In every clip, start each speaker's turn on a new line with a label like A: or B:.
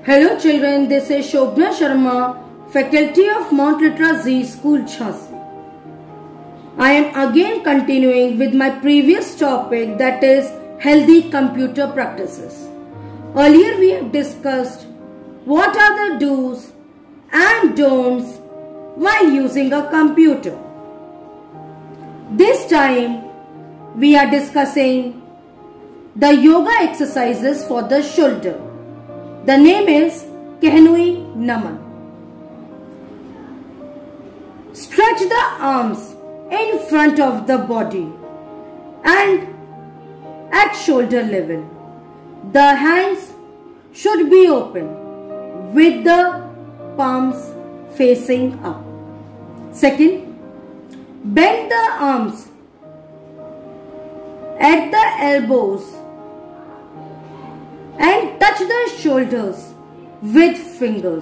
A: Hello children, this is Shobhna Sharma, Faculty of Mount Literacy, School Jhansi. I am again continuing with my previous topic, that is healthy computer practices. Earlier we have discussed what are the do's and don'ts while using a computer. This time we are discussing the yoga exercises for the shoulder. The name is Kehnui Naman. Stretch the arms in front of the body and at shoulder level. The hands should be open with the palms facing up. Second, bend the arms at the elbows and touch the shoulders with fingers.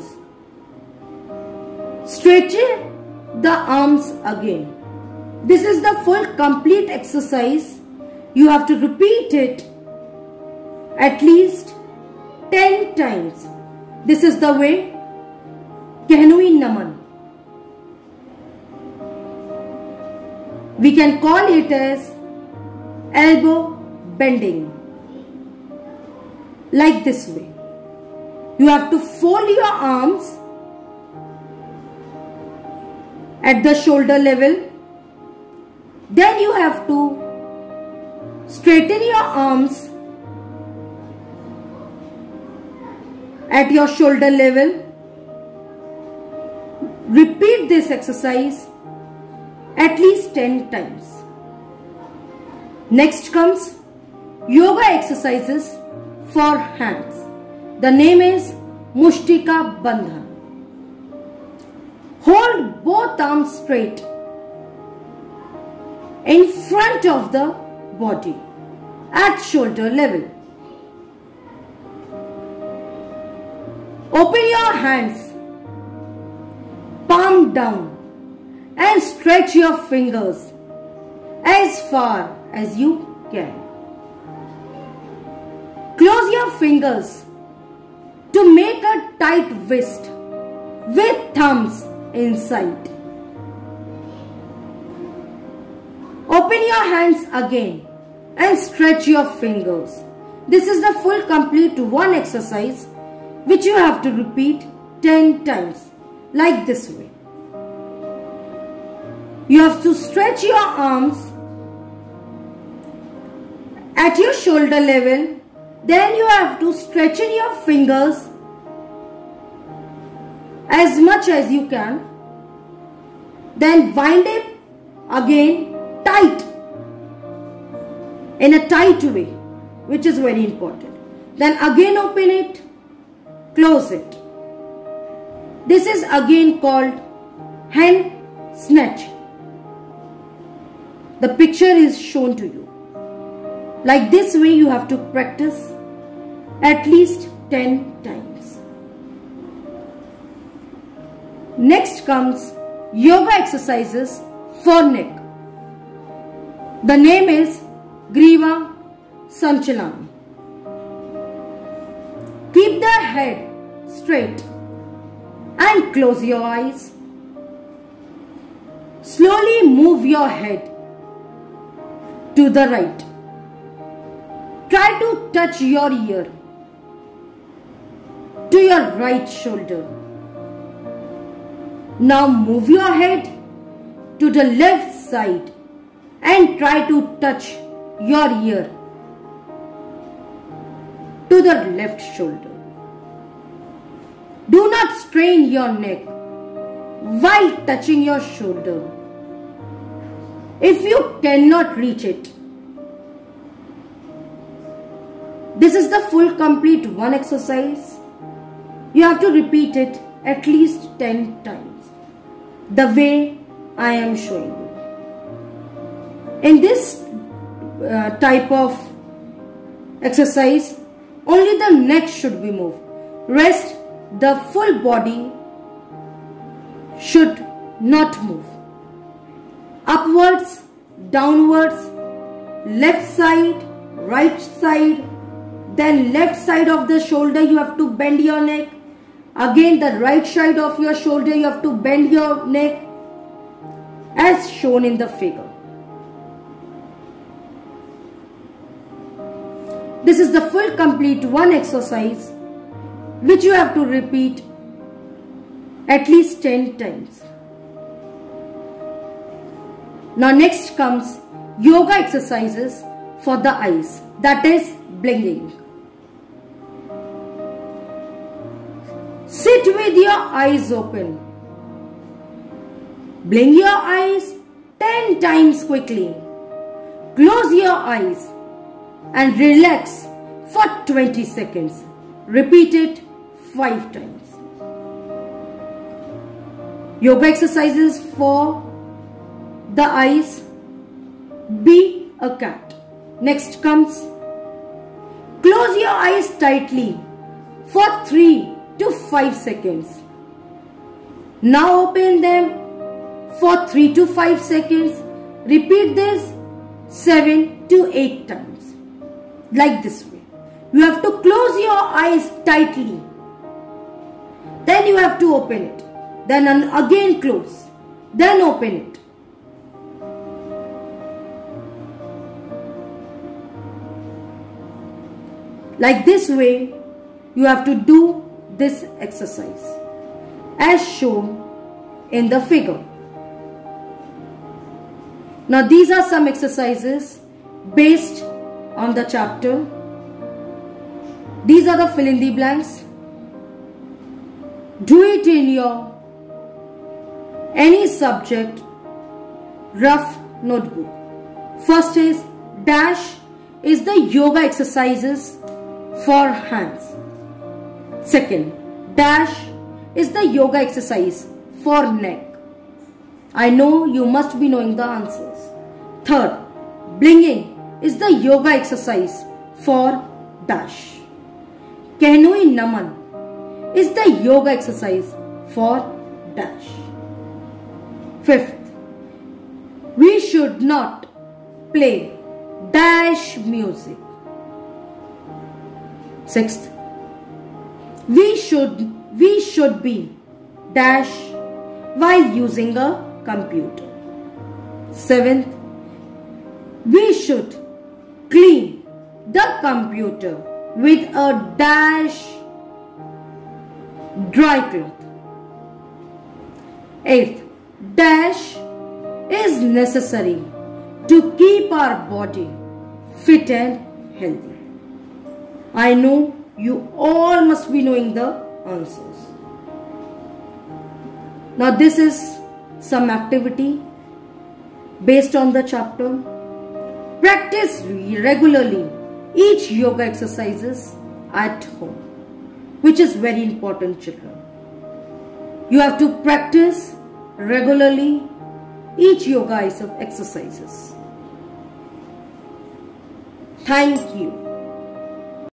A: Stretch the arms again. This is the full complete exercise. You have to repeat it at least 10 times. This is the way Kehnui Naman. We can call it as elbow bending. Like this way. You have to fold your arms at the shoulder level. Then you have to straighten your arms at your shoulder level. Repeat this exercise at least 10 times. Next comes yoga exercises for hands. The name is Mushtika Bandhan. Hold both arms straight in front of the body at shoulder level. Open your hands, palm down, and stretch your fingers as far as you can. Close your fingers to make a tight fist with thumbs inside. Open your hands again and stretch your fingers. This is the full complete one exercise which you have to repeat 10 times like this way. You have to stretch your arms at your shoulder level. Then you have to stretch in your fingers as much as you can. Then wind it again tight, in a tight way, which is very important. Then again open it, close it. This is again called hand snatch. The picture is shown to you. Like this way you have to practice at least 10 times. Next comes yoga exercises for neck. The name is Griva Sanchalan. Keep the head straight and close your eyes. Slowly move your head to the right. Try to touch your ear to your right shoulder. Now move your head to the left side and try to touch your ear to the left shoulder. Do not strain your neck while touching your shoulder. If you cannot reach it, this is the full complete one exercise. You have to repeat it at least 10 times, the way I am showing you. In this type of exercise, only the neck should be moved. Rest, the full body should not move. Upwards, downwards, left side, right side, Then left side of the shoulder you have to bend your neck. Again the right side of your shoulder you have to bend your neck as shown in the figure. This is the full complete one exercise which you have to repeat at least 10 times. Now next comes yoga exercises for the eyes, that is blinking. Sit with your eyes open. Blink your eyes 10 times quickly. Close your eyes and relax for 20 seconds. Repeat it 5 times. Yoga exercises for the eyes. Be a cat. Next comes close your eyes tightly for 3 to 5 seconds. Now open them for 3 to 5 seconds. Repeat this 7 to 8 times. Like this way. You have to close your eyes tightly. Then you have to open it. Then again close. Then open it. Like this way, you have to do this exercise as shown in the figure. Now these are some exercises based on the chapter. These are the fill in the blanks. Do it in your any subject rough notebook. First is dash is the yoga exercises for hands. Second, dash is the yoga exercise for neck. I know you must be knowing the answers. Third, blinking is the yoga exercise for dash. Kehnui Naman is the yoga exercise for dash. Fifth, we should not play dash music. Sixth, we should be dash while using a computer. Seventh, we should clean the computer with a dash dry cloth. Eighth, dash is necessary to keep our body fit and healthy. I know you all must be knowing the answers. Now this is some activity based on the chapter. Practice regularly each yoga exercises at home, which is very important, children. You have to practice regularly each yoga exercises. Thank you.